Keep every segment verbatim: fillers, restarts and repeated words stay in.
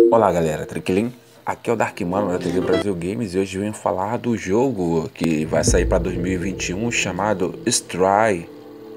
Olá galera, tranquilinho? Aqui é o Dark Mano da T V Brasil Games e hoje eu venho falar do jogo que vai sair para dois mil e vinte e um chamado Stray.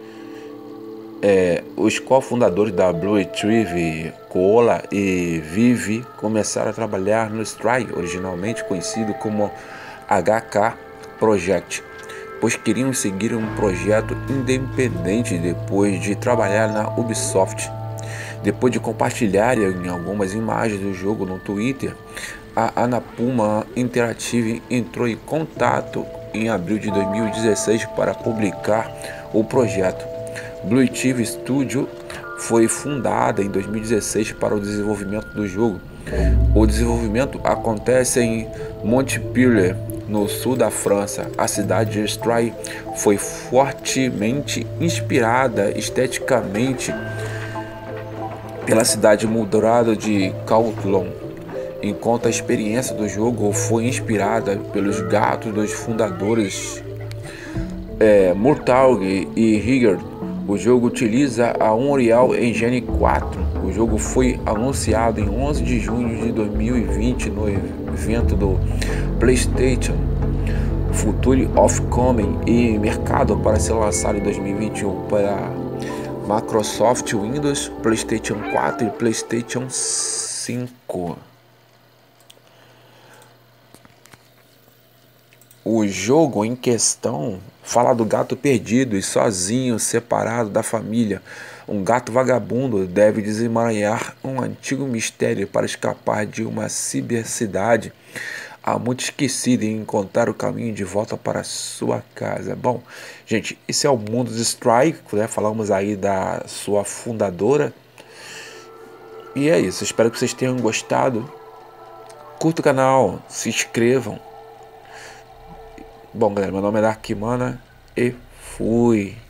É, os cofundadores da Blue Tree, Koala e Vivi começaram a trabalhar no Stray, originalmente conhecido como H K Project, pois queriam seguir um projeto independente depois de trabalhar na Ubisoft. Depois de compartilharem algumas imagens do jogo no Twitter, a Annapurna Interactive entrou em contato em abril de dois mil e dezesseis para publicar o projeto. Blue T V Studio foi fundada em dois mil e dezesseis para o desenvolvimento do jogo. O desenvolvimento acontece em Montpellier, no sul da França. A cidade de Stray foi fortemente inspirada esteticamente pela cidade moldurada de Cautlon, enquanto a experiência do jogo foi inspirada pelos gatos dos fundadores é, Murtaugh e Rigger. O jogo utiliza a Unreal Engine quatro. O jogo foi anunciado em onze de junho de dois mil e vinte no evento do PlayStation Future of Coming e mercado para ser lançado em dois mil e vinte e um para Microsoft Windows, PlayStation quatro e PlayStation cinco. O jogo em questão fala do gato perdido e sozinho, separado da família. Um gato vagabundo deve desemaranhar um antigo mistério para escapar de uma cibercidade há muito esquecida e encontrar o caminho de volta para sua casa. Bom, gente, esse é o mundo de Strike, né? Falamos aí da sua fundadora. E é isso, espero que vocês tenham gostado. Curta o canal, se inscrevam. Bom, galera, meu nome é Dark Mana e fui.